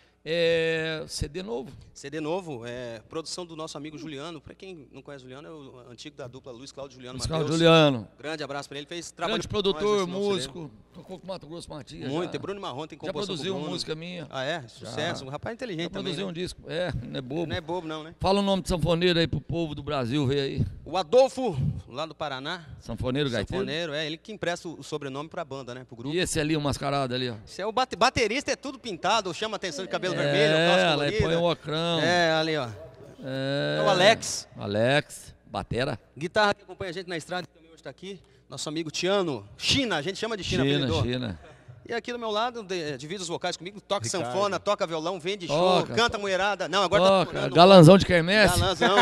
É, C D novo? C D novo, é produção do nosso amigo Juliano. Para quem não conhece o Juliano, é o antigo da dupla Luiz Cláudio Juliano Luiz Mateus. Cláudio Juliano. Grande abraço para ele. Fez trabalho. Grande produtor, músico. Tocou com Mato Grosso Matias. Muito, já. tem Bruno Marrom, tem Já composição. produziu uma música minha. Ah, é? Sucesso. Já. Um rapaz inteligente já também. Produziu né? um disco. É, não é bobo. Não é bobo, não, né? Fala o nome de sanfoneiro aí pro povo do Brasil ver aí. O Adolfo, lá do Paraná. Sanfoneiro gaiteiro. Sanfoneiro, é. Ele que empresta o sobrenome pra banda, né? Pro grupo. E esse ali, o mascarado ali, ó. Esse é o bate baterista, é tudo pintado, chama atenção de cabelo é, vermelho, calça ela colorida. põe o ocrão. É, ali, ó. É, é o Alex. Alex, batera. Guitarra que acompanha a gente na estrada, que também hoje está aqui. Nosso amigo Tiano. China, a gente chama de China. China, apelidou. China. E aqui do meu lado, de, divide os vocais comigo, toca Ricardo. sanfona, toca violão, vende Toca, show, canta mulherada. Não, agora Toca, tá procurando. galanzão de quermesse. Galanzão.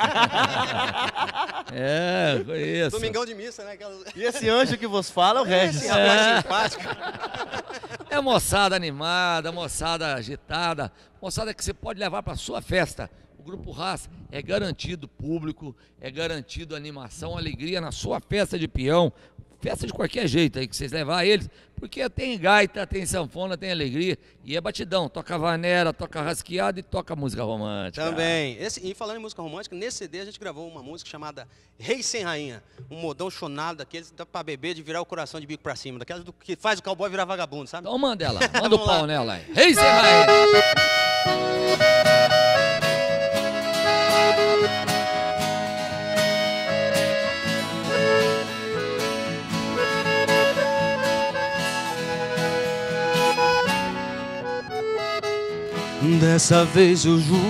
É, conheço. Domingão de missa, né? Aquelas... E esse anjo que vos fala é o Regis. Esse rapaz simpático. É moçada animada, moçada agitada, moçada que você pode levar para sua festa. O Grupo Haas é garantido público, é garantido animação, alegria na sua festa de peão, festa de qualquer jeito aí que vocês levar eles, porque tem gaita, tem sanfona, tem alegria e é batidão, toca vaneira, toca rasqueada e toca música romântica. Também. Esse, e falando em música romântica, nesse C D a gente gravou uma música chamada Rei Sem Rainha, um modão chonado daqueles que dá pra beber de virar o coração de bico pra cima, daquelas do, que faz o cowboy virar vagabundo, sabe? Então manda ela, manda o Vamos pau lá. nela aí. Rei Sem Rainha. Dessa vez eu juro,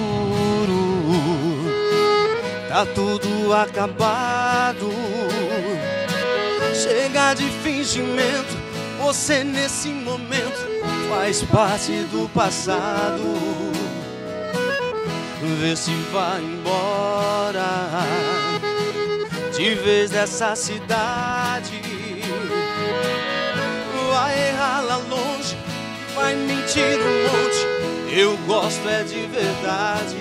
tá tudo acabado. Chega de fingimento, você nesse momento faz parte do passado. Vê se vai embora de vez dessa cidade. Vai errar lá longe, vai mentir um monte. Eu gosto é de verdade.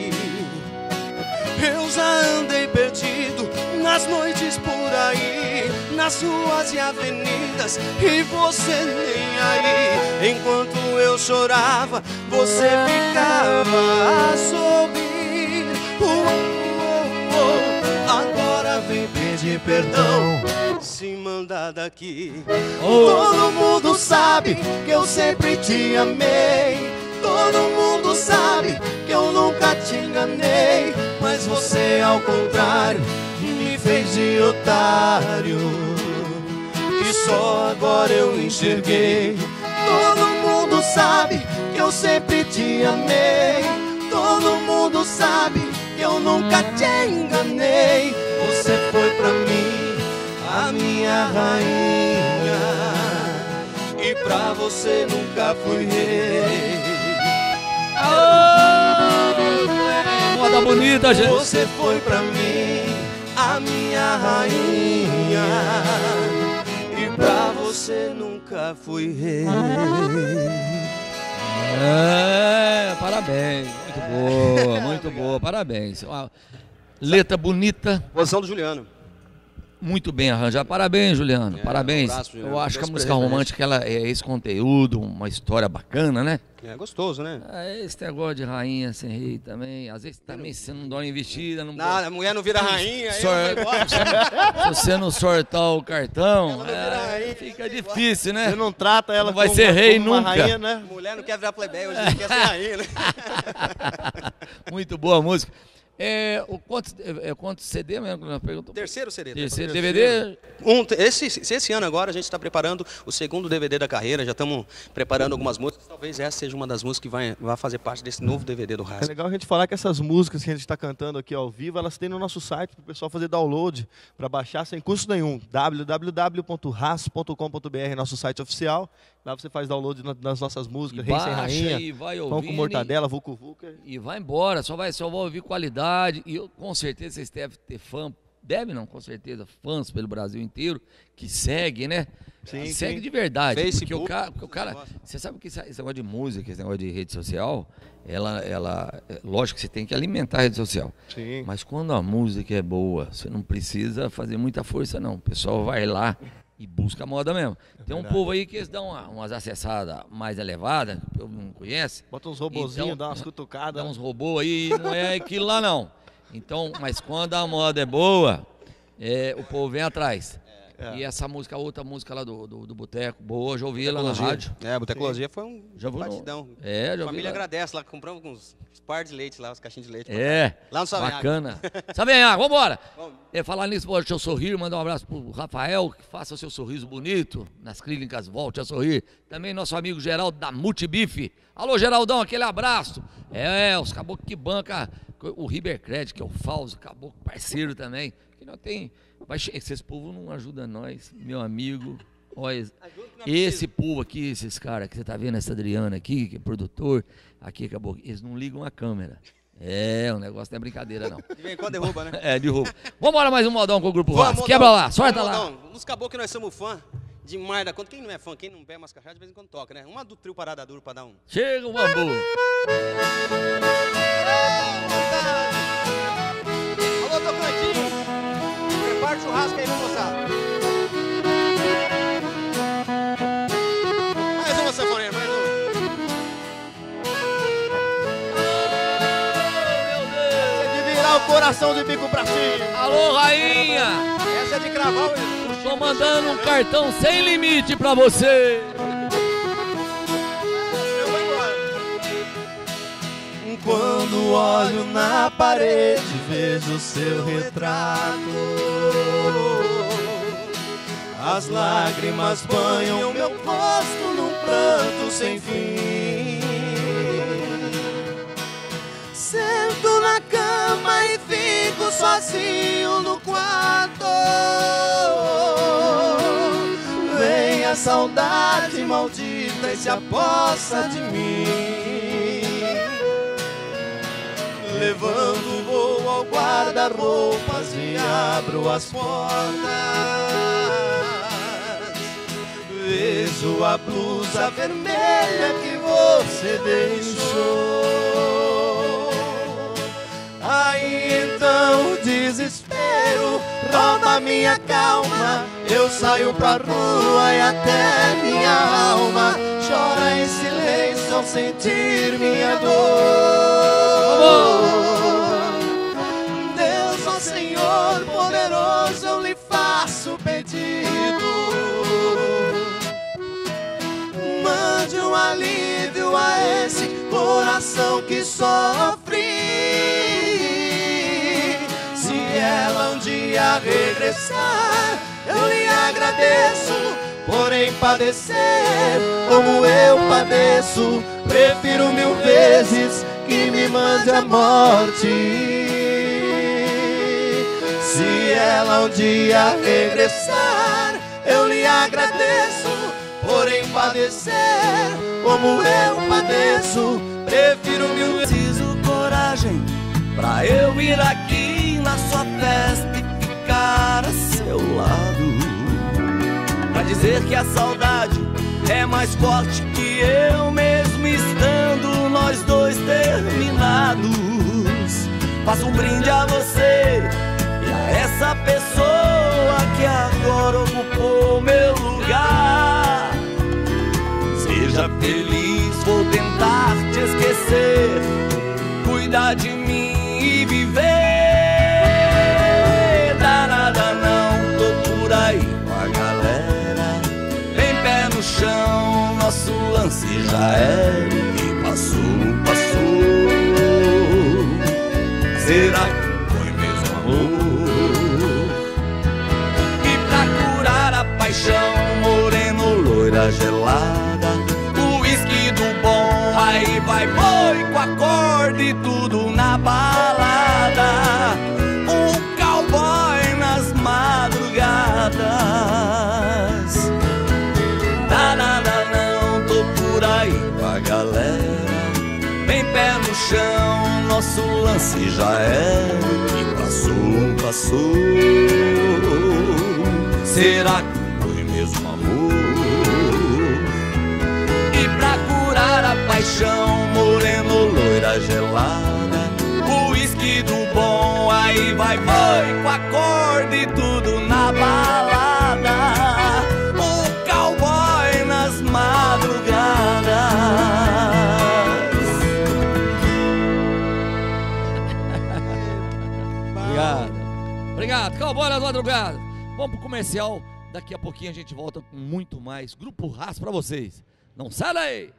Eu já andei perdido nas noites por aí, nas ruas e avenidas, e você nem aí. Enquanto eu chorava, você ficava a sorrir. Oh, oh, oh. Agora vem pedir perdão, se mandar daqui. Oh. Todo mundo sabe que eu sempre te amei. Todo mundo sabe que eu nunca te enganei, mas você ao contrário me fez de otário. E só agora eu enxerguei. Todo mundo sabe que eu sempre te amei. Todo mundo sabe que eu nunca te enganei. Você foi pra mim a minha rainha, e pra você nunca fui rei. Oh, moda bonita, gente. Você foi pra mim a minha rainha, e pra você nunca fui rei. É, parabéns. Muito boa, muito boa, parabéns. Letra bonita. Posição do Juliano. Muito bem arranjado. Parabéns, Juliano. É, Parabéns. Um abraço, Juliano. Eu acho que a Deus música presente. romântica ela é esse conteúdo, uma história bacana, né? É gostoso, né? É esse negócio de rainha sem rei também. Às vezes também você não dorme investida. Não Nada, a mulher não vira rainha, aí Sor- ela vai embora. Se você não sortar o cartão, Ela não vira é, rainha, fica difícil, né? Você não trata ela Não vai como, ser rei como uma nunca. rainha, né? Mulher não quer virar playboy, hoje não quer ser rainha, né? Muito boa a música. É, o quanto, é, quanto C D mesmo? que nós perguntamos? Terceiro C D. Terceiro Terceiro. D V D? Um, esse, esse ano agora a gente está preparando o segundo D V D da carreira, já estamos preparando algumas músicas. Talvez essa seja uma das músicas que vai, vai fazer parte desse novo D V D do É Raspa. legal a gente falar que essas músicas que a gente está cantando aqui ao vivo, elas têm no nosso site para o pessoal fazer download, para baixar sem custo nenhum. w w w ponto ras ponto com ponto b r, nosso site oficial. Lá você faz download na- das nossas músicas, E Rei Sem baixa Rainha, e vai Pão com ouvindo Mortadela, Vucu Vucu. E vai embora, só vai, só vai ouvir qualidade. E eu, com certeza vocês devem ter fã, deve não, com certeza, fãs pelo Brasil inteiro, que segue, né? Sim, que sim. segue de verdade. Facebook, porque o cara, porque o cara você sabe que esse esse negócio de música, esse negócio de rede social, ela, ela, é, lógico que você tem que alimentar a rede social. Sim. Mas quando a música é boa, você não precisa fazer muita força, não. O pessoal vai lá e busca a moda mesmo. Tem um verdade. povo aí que eles dão uma- umas acessadas mais elevadas, que o povo não conhece. Bota uns robozinhos, Então, dá umas cutucadas. Dá uns robôs aí, não é aquilo lá não. Então, mas quando a moda é boa, é, o povo vem atrás. É. E essa música, outra música lá do, do, do Boteco, boa, já ouvi lá na Botecologia. rádio. É, a Botecologia foi um Já vou no- batidão. É, já A ouvi família lá. agradece lá, compramos uns par de leite lá, os caixinhos de leite. É, Lá no Savanhaque. bacana. Savanhaque, vambora. Vamos. É, falar nisso, pode eu sorrir, mandar um abraço pro Rafael, que faça o seu sorriso bonito nas clínicas, volte a sorrir. Também nosso amigo Geraldo da Multibife. Alô, Geraldão, aquele abraço. É, os caboclos que banca, o Ribercred, que é o Fausto, caboclo parceiro também. Que não tem, vai, che- esses povos não ajudam nós, meu amigo. Olha, esse povo aqui, esses caras que você tá vendo, essa Adriana aqui, que é produtor, aqui acabou, eles não ligam a câmera. É, o negócio não é brincadeira, não. De vez em quando derruba, né? É, derruba. Vambora mais um modão com o Grupo Vamos, Raspa. Modão. Quebra lá, sorta Vamos, lá. Modão. Nos caboclos que nós somos fã demais da conta. Quem não é fã, quem não bebe umas cachaças, de vez em quando toca, né? Uma do trio Parada Duro pra dar um. Chega o bambu. Alô, Tocantinho! Prepara o churrasco aí, vamos moçada. Mais uma sanfoneira, mais uma. É de virar o coração de bico pra cima. Alô, rainha. Essa é de cravar o... Tô mandando um cartão sem limite pra você. Eu vou embora. Quando olho na parede, vejo seu retrato. As lágrimas banham meu rosto num pranto sem fim. Sento na cama e fico sozinho no quarto. Vem a saudade maldita e se apossa de mim, levando voo ao guarda-roupas e abro as portas. Vejo a blusa vermelha que você deixou. Aí então o desespero rouba minha calma. Eu saio pra rua e até minha alma chora em silêncio ao sentir minha dor. Deus, ó Senhor poderoso, eu lhe faço pedido. Mande um alívio a esse coração que sofre. Se ela um dia regressar, eu lhe agradeço. Porém padecer como eu padeço, prefiro mil vezes que me mande a morte. Se ela um dia regressar, eu lhe agradeço. Porém padecer como eu padeço, prefiro mil vezes. Preciso coragem pra eu ir aqui na sua festa e ficar a seu lado, pra dizer que a saudade é mais forte que eu mesmo estando nós dois terminados. Faço um brinde a você essa pessoa que agora ocupou meu lugar. Seja feliz, vou tentar te esquecer, cuidar de mim e viver. Dá nada não, tô por aí com a galera, bem pé no chão, nosso lance já era e passou, passou. Será que foi mesmo amor? E pra curar a paixão, moreno, loira, gelada, o uísque do bom, aí vai boi com acorde e tudo na balada, um cowboy nas madrugadas. Dá nada não, tô por aí com a galera, bem pé no chão, nosso lance já era e passou, passou. Será que foi mesmo amor? E pra curar a paixão, moreno, loira, gelada, o uísque do bom, aí vai boi com acorde e tudo na balada, um cowboy nas madrugadas. Obrigado. Obrigado. Cowboy nas madrugadas. Vamos pro comercial. Daqui a pouquinho a gente volta com muito mais Grupo Haas pra vocês. Não sai daí.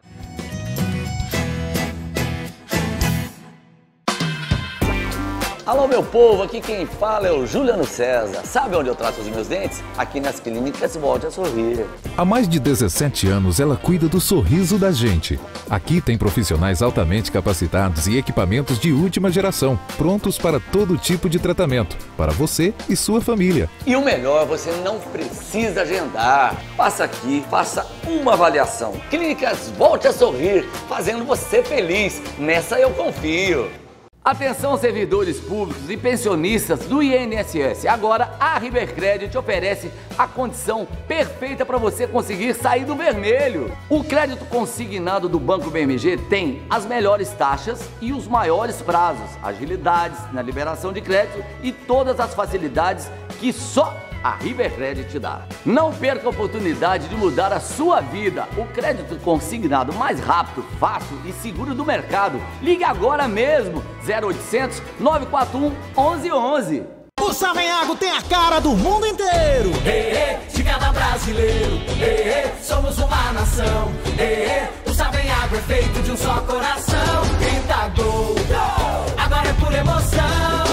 Alô, meu povo, aqui quem fala é o Juliano César. Sabe onde eu trato os meus dentes? Aqui nas clínicas Volte a Sorrir. Há mais de dezessete anos ela cuida do sorriso da gente. Aqui tem profissionais altamente capacitados e equipamentos de última geração, prontos para todo tipo de tratamento, para você e sua família. E o melhor, você não precisa agendar. Passa aqui, faça uma avaliação. Clínicas Volte a Sorrir, fazendo você feliz. Nessa eu confio. Atenção, servidores públicos e pensionistas do I N S S. Agora a Rivercred te oferece a condição perfeita para você conseguir sair do vermelho. O crédito consignado do Banco B M G tem as melhores taxas e os maiores prazos, agilidades na liberação de crédito e todas as facilidades que só a Rivercred te dá. Não perca a oportunidade de mudar a sua vida. O crédito consignado mais rápido, fácil e seguro do mercado. Ligue agora mesmo, zero oitocentos, nove quatro um, onze onze. O Savenhago tem a cara do mundo inteiro. Ei, ei, de cada brasileiro. Ei, ei, somos uma nação. Ei, ei, o Savenhago é feito de um só coração. Grita gol, gol, agora é por emoção.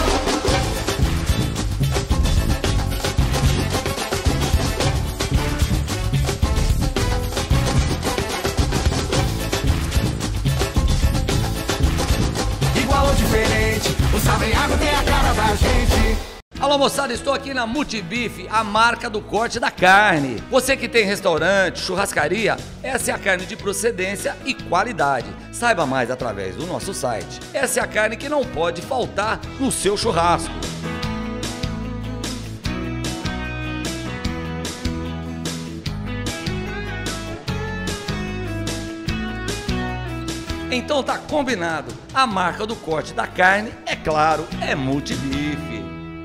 Diferente, o Savenhago tem a cara da gente. Alô, moçada, estou aqui na Multibife, a marca do corte da carne. Você que tem restaurante, churrascaria, essa é a carne de procedência e qualidade. Saiba mais através do nosso site. Essa é a carne que não pode faltar no seu churrasco. Então tá combinado, a marca do corte da carne, é claro, é Multibife.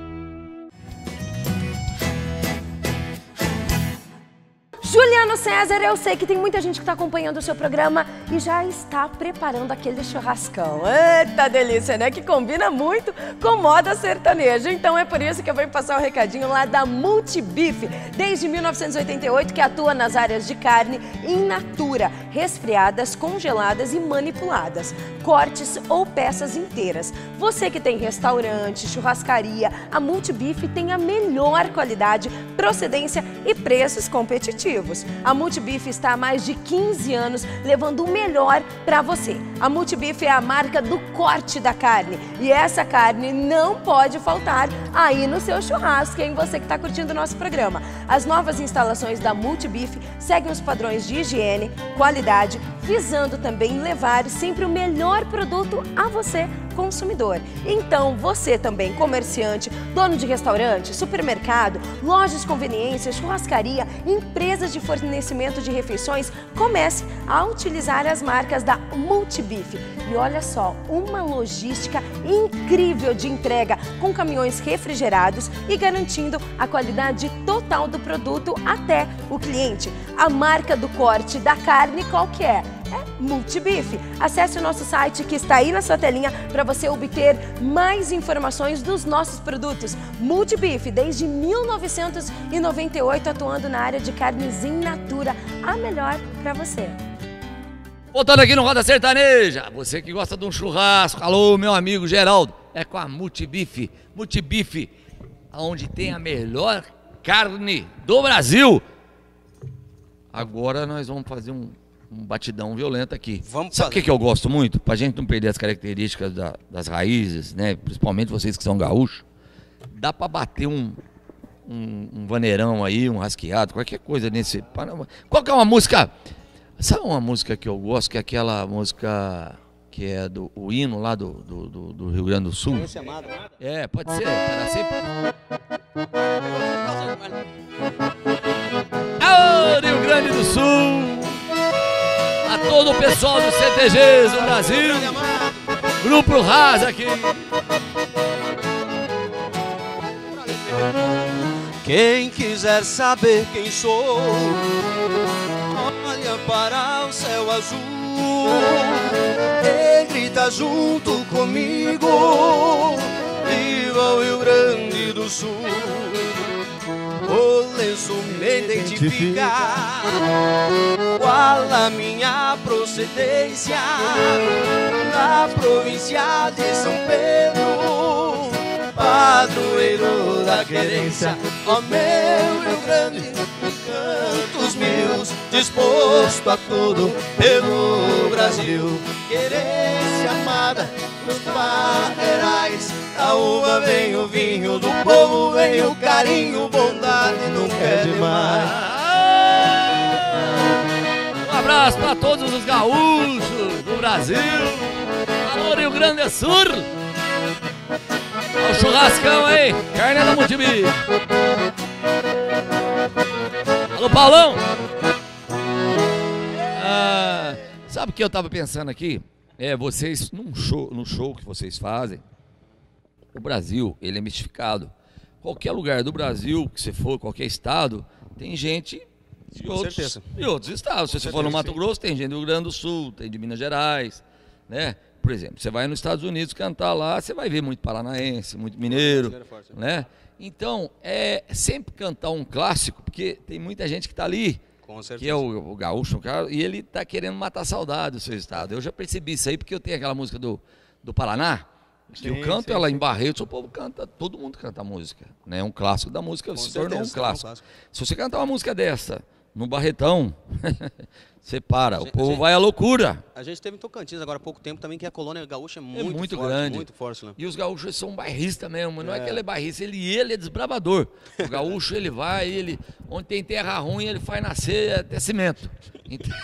Juliano César, eu sei que tem muita gente que está acompanhando o seu programa e já está preparando aquele churrascão. Eita delícia, né? Que combina muito com moda sertaneja. Então é por isso que eu venho passar um recadinho lá da Multibife. Desde mil novecentos e oitenta e oito que atua nas áreas de carne in natura, resfriadas, congeladas e manipuladas, cortes ou peças inteiras. Você que tem restaurante, churrascaria, a Multibife tem a melhor qualidade, procedência e preços competitivos. A Multibife está há mais de quinze anos levando o melhor para você. A Multibife é a marca do corte da carne e essa carne não pode faltar aí no seu churrasco, hein? Você que está curtindo o nosso programa. As novas instalações da Multibife seguem os padrões de higiene, qualidade, visando também levar sempre o melhor produto a você, consumidor. Então, você também, comerciante, dono de restaurante, supermercado, lojas de conveniência, churrascaria, empresas de fornecimento de refeições, comece a utilizar as marcas da Multibife. E olha só, uma logística incrível de entrega com caminhões refrigerados e garantindo a qualidade total do produto até o cliente. A marca do corte da carne qual que é? É Multibife. Acesse o nosso site que está aí na sua telinha para você obter mais informações dos nossos produtos. Multibife, desde mil novecentos e noventa e oito, atuando na área de carnes in natura, a melhor para você. Voltando aqui no Roda Sertaneja, você que gosta de um churrasco, alô, meu amigo Geraldo, é com a Multibife. Multibife, onde tem a melhor carne do Brasil. Agora nós vamos fazer um, um batidão violento aqui. Vamos Sabe o que, que eu gosto muito? Pra gente não perder as características da, das raízes, né? Principalmente vocês que são gaúchos. Dá pra bater um, um, um vaneirão aí, um rasqueado, qualquer coisa nesse... Qual que é uma música... Sabe uma música que eu gosto, que é aquela música que é do o hino lá do, do, do, do Rio Grande do Sul? É, pode ser. Tá sempre... Aô, Rio Grande do Sul! A todo o pessoal do C T Gs do Brasil, Grupo Haas aqui. Quem quiser saber quem sou, olha para o céu azul e grita junto comigo: viva o Rio Grande do Sul! O lenço me identifica, qual a minha procedência, na província de São Pedro, padroeiro da querência. Ó meu Rio Grande, cantos mil, disposto a tudo pelo Brasil. Querência amada dos parreirais, da uva vem o vinho, do povo vem o carinho, bondade nunca é demais. Um abraço para todos os gaúchos do Brasil. Alô, Rio Grande do Sul. Olha o churrascão aí, carne da Multibife. Alô, Paulão. Ah, sabe o que eu tava pensando aqui? É, vocês, num show, no show que vocês fazem, o Brasil, ele é mistificado. Qualquer lugar do Brasil que você for, qualquer estado, tem gente de, outros, de outros estados. Se você for no Mato Grosso, tem gente do Rio Grande do Sul, tem de Minas Gerais, né? Por exemplo, você vai nos Estados Unidos cantar lá, você vai ver muito paranaense, muito mineiro, né? Então, é sempre cantar um clássico, porque tem muita gente que está ali, que é o, o gaúcho, o cara, e ele está querendo matar a saudade do seu estado. Eu já percebi isso aí, porque eu tenho aquela música do, do Paraná, que eu canto sim, ela sim. em Barretos, o povo canta, todo mundo canta a música, né? É um clássico da música, com se certeza, tornou um clássico. É um clássico. Se você cantar uma música dessa no Barretão, você para, gente, o povo gente, vai à loucura. A gente teve em Tocantins agora há pouco tempo também, que a colônia gaúcha é muito, é muito forte, grande. Muito forte, né? E os gaúchos são bairristas mesmo, não é, é que ele é bairrista, ele, ele é desbravador. O gaúcho, ele vai, ele, onde tem terra ruim, ele faz nascer até cimento. Então,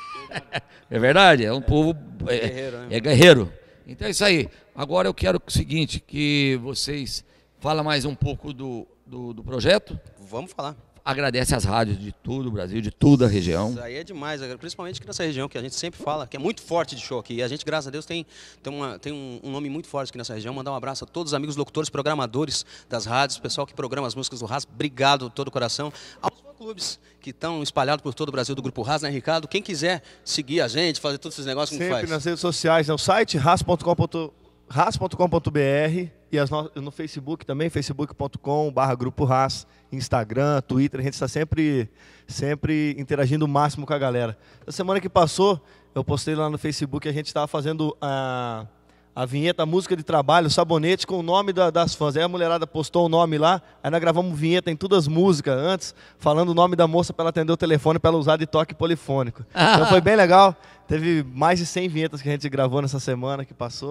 é verdade, é um povo é, é, guerreiro, né? é guerreiro. Então é isso aí. Agora eu quero o seguinte, que vocês falem mais um pouco do, do, do projeto. Vamos falar. Agradece as rádios de todo o Brasil, de toda a região. Isso aí é demais, principalmente aqui nessa região, que a gente sempre fala, que é muito forte de show aqui. E a gente, graças a Deus, tem, tem, uma, tem um, um nome muito forte aqui nessa região. Mandar um abraço a todos os amigos locutores, programadores das rádios, pessoal que programa as músicas do Haas. Obrigado de todo o coração. Aos clubes que estão espalhados por todo o Brasil do Grupo Haas, né, Ricardo? Quem quiser seguir a gente, fazer todos esses negócios, como sempre faz? Nas redes sociais, né? O site haas ponto com ponto br e as no, no Facebook também, facebook ponto com barra Grupo Haas, Instagram, Twitter, a gente está sempre, sempre interagindo o máximo com a galera. Na semana que passou, eu postei lá no Facebook, a gente estava fazendo a, a vinheta, a música de trabalho, Sabonete, com o nome da, das fãs. Aí a mulherada postou o nome lá, aí nós gravamos vinheta em todas as músicas antes, falando o nome da moça para ela atender o telefone, para ela usar de toque polifônico. Então foi bem legal, teve mais de cem vinhetas que a gente gravou nessa semana que passou.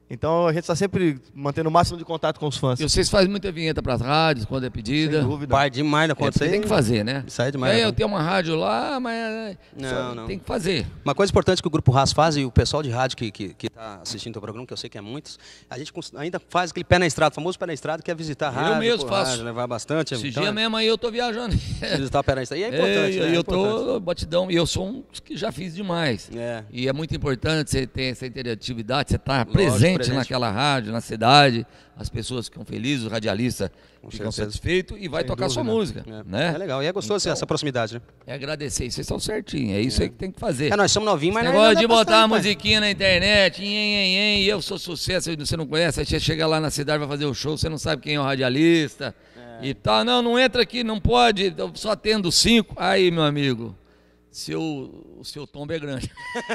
Então a gente está sempre mantendo o máximo de contato com os fãs. E vocês fazem muita vinheta para as rádios, quando é pedida. Sem dúvida. Pai demais da conta. É, você tem que fazer, né? Sai demais. É, eu tenho uma rádio lá, mas não, não. tem que fazer. Uma coisa importante que o Grupo Haas faz, e o pessoal de rádio que está que, que tá assistindo o programa, que eu sei que é muitos, a gente ainda faz aquele pé na estrada, o famoso pé na estrada, que é visitar a rádio. Eu mesmo faço. Rádio, levar bastante. Esse então, dia é... mesmo aí eu tô viajando. Visitar o pé na estrada. E é importante, é, né? Eu é tô batidão, e eu sou um que já fiz demais. É. E é muito importante você ter essa interatividade, você estar tá presente, presente naquela rádio, na cidade, as pessoas ficam felizes, os radialistas Com ficam certeza. satisfeitos e vai Sem tocar dúvida. sua música. É. Né? É legal, e é gostoso então, essa proximidade, né? É agradecer, vocês estão certinhos, é isso é. aí que tem que fazer. É, nós somos novinhos, mas Esse nós negócio de botar bastante, a musiquinha na internet, em, em, em, e eu sou sucesso, você não conhece, aí você chega lá na cidade, vai fazer o show, você não sabe quem é o radialista é. e tal. Não, não entra aqui, não pode, eu só atendo cinco. Aí, meu amigo, seu, o seu tombo é grande.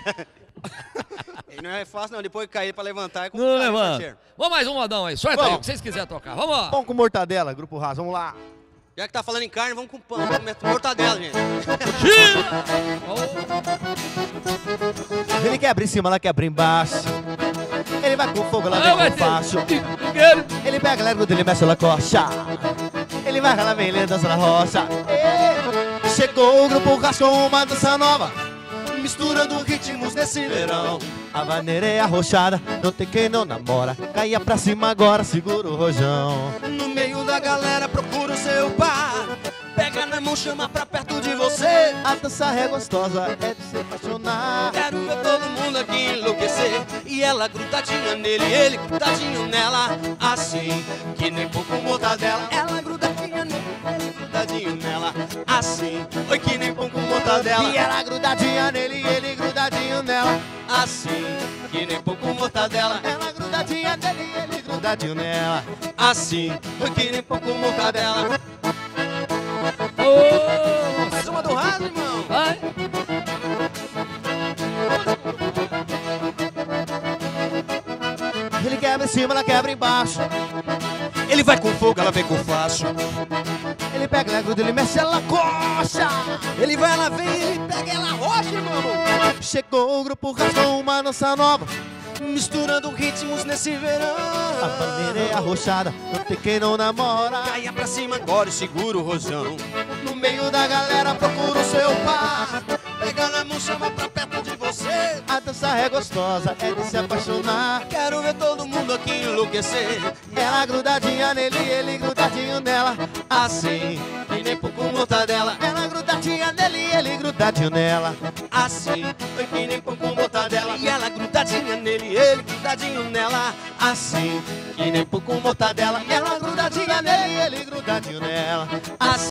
Não é fácil não, depois cair pra levantar é Não levanta. Vamos mais um modão aí, sorte aí, o que vocês quiserem tocar, vamos lá. Pão com mortadela, Grupo Haas, vamos lá. Já que tá falando em carne, vamos com pão, vamos com mortadela, gente. Ele quebra em cima, ela quebra embaixo. Ele vai com fogo, ela vem com facho. Ele pega, ela gruda, ele mexe, ela coxa. Ele vai, ela vem, ele dança na rocha. E chegou o Grupo Haas com uma dança nova, misturando ritmos nesse verão. A vaneira é arrochada, não tem quem não namora. Caia pra cima agora, segura o rojão. No meio da galera procura o seu par, pega na mão, chama pra perto de você. A dança é gostosa, é de se apaixonar. Quero ver todo mundo aqui enlouquecer. E ela grudadinha nele, ele grudadinho nela, assim que nem pouco mortadela. Ela grudadinha nele, ele grudadinho nela, assim, oi que nem pouco mortadela. E ela grudadinha nele, ele grudadinho nela, assim que nem pouco mortadela. Ela grudadinha nele, ele grudadinho nela, assim, oi que nem pouco mortadela. Ô, mais uma do Haas, irmão. Vai. Ele quebra em cima, ela quebra embaixo. Ele vai com fogo, ela vem com facho. Ele pega, ela gruda, ele mexe, ela coxa. Ele vai, ela vem, ele pega, ela rocha, irmão. Chegou o Grupo Haas com uma dança nova, misturando ritmos nesse verão. A bandeira é arrochada, não tem quem não namora. Caia pra cima agora e segura o rojão. No meio da galera procura o seu par, pega na mão, chama pra perto de você. A dança é gostosa, é de se apaixonar. Quero ver todo mundo aqui enlouquecer. Ela grudadinha nele, ele grudadinho nela, assim que nem pouco mortadela. Ela grudadinha nele, ele grudadinho nela, assim que nem pouco mortadela. E ela grudadinha nele, ele grudadinho nela, assim que nem pouco mortadela. Ela grudadinha nele, ele grudadinho nela, assim